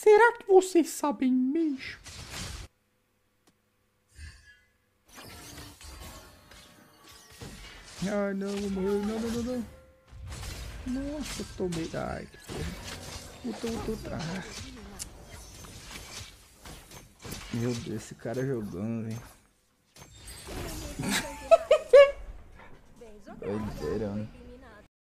Será que vocês sabem mesmo? Ai, não, vou morrer. Não, não, não, não. Nossa, eu tomei. Ai, que porra. Ah. Meu Deus, esse cara jogando, velho. Doideira, mano.